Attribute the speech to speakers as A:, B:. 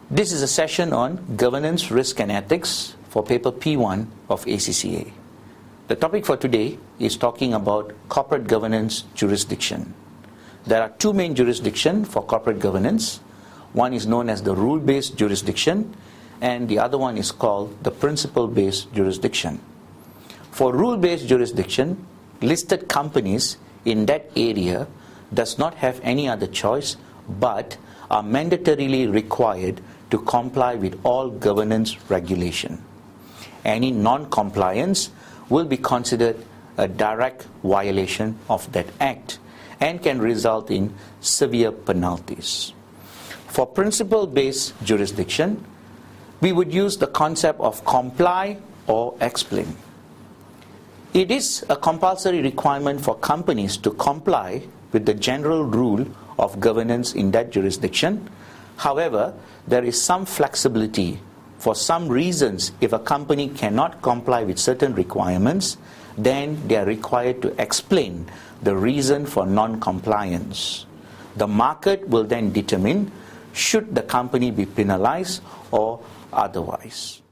A: This is a session on Governance, Risk and Ethics for paper P1 of ACCA. The topic for today is talking about corporate governance jurisdiction. There are two main jurisdictions for corporate governance. One is known as the rule-based jurisdiction and the other one is called the principle-based jurisdiction. For rule-based jurisdiction, listed companies in that area does not have any other choice but are mandatorily required to comply with all governance regulation. Any non-compliance will be considered a direct violation of that act and can result in severe penalties. For principle-based jurisdiction, we would use the concept of comply or explain. It is a compulsory requirement for companies to comply with the general rule of governance in that jurisdiction. However, there is some flexibility. For some reasons, if a company cannot comply with certain requirements, then they are required to explain the reason for non-compliance. The market will then determine should the company be penalized or otherwise.